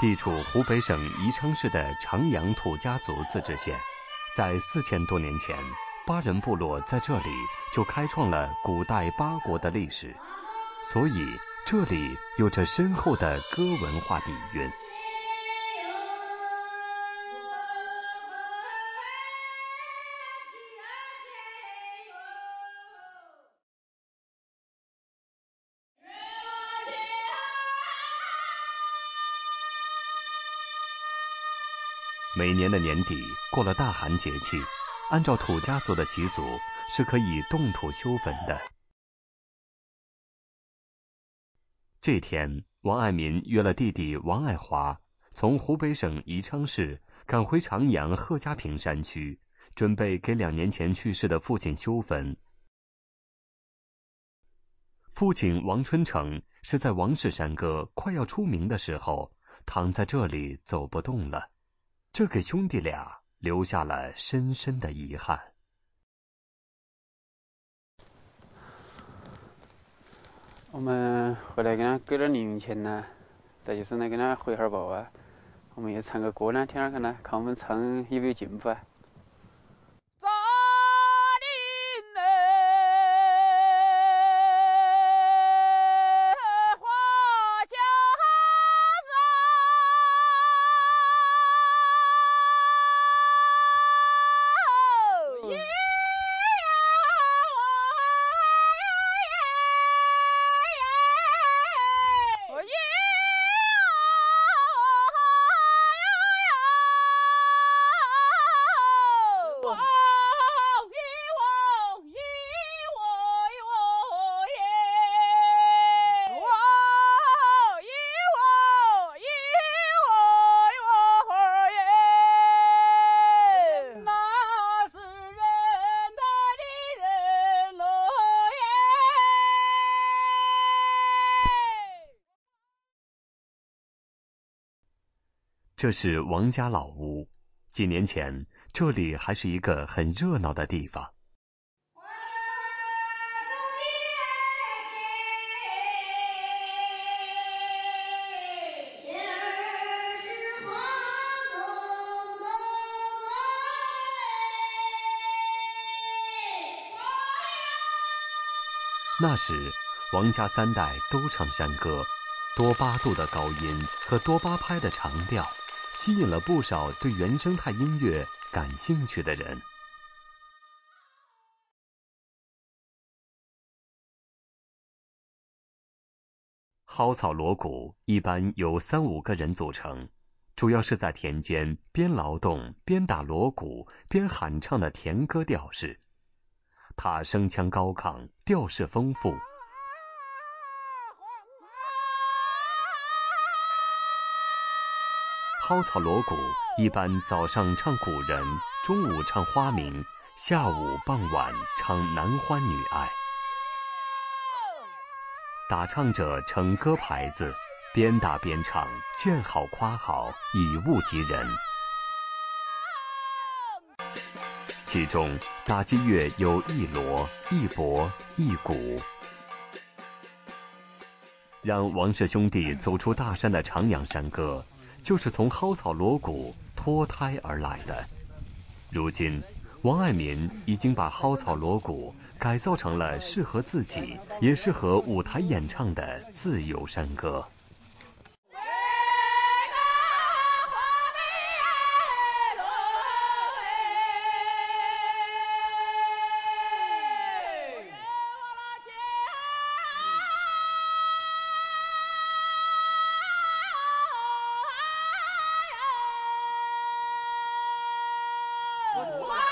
地处湖北省宜昌市的长阳土家族自治县，在4000多年前，巴人部落在这里就开创了古代巴国的历史，所以这里有着深厚的歌文化底蕴。每年的年底过了大寒节气，按照土家族的习俗，是可以动土修坟的。这天，王爱民约了弟弟王爱华，从湖北省宜昌市赶回长阳贺家坪山区，准备给2年前去世的父亲修坟。父亲王春成是在王氏山歌快要出名的时候，躺在这里走不动了，这给兄弟俩留下了深深的遗憾。 我们回来给他给点零用钱呢，再就是呢给他回下报啊。我们也唱个歌呢，听下看呢，看我们唱有没有进步啊。 这是王家老屋，几年前这里还是一个很热闹的地方。那时，王家3代都唱山歌，多8度的高音和多8拍的长调，吸引了不少对原生态音乐感兴趣的人。蒿草锣鼓一般由3、5个人组成，主要是在田间边劳动边打锣鼓边喊唱的田歌调式。它声腔高亢，调式丰富。蒿草锣鼓一般早上唱古人，中午唱花名，下午傍晚唱男欢女爱。打唱者撑歌牌子，边打边唱，见好夸好，以物及人。其中打击乐有一锣、一钹、一鼓。让王氏兄弟走出大山的长阳山歌，就是从蒿草锣鼓脱胎而来的。如今，王爱民已经把蒿草锣鼓改造成了适合自己，也适合舞台演唱的自由山歌。 哇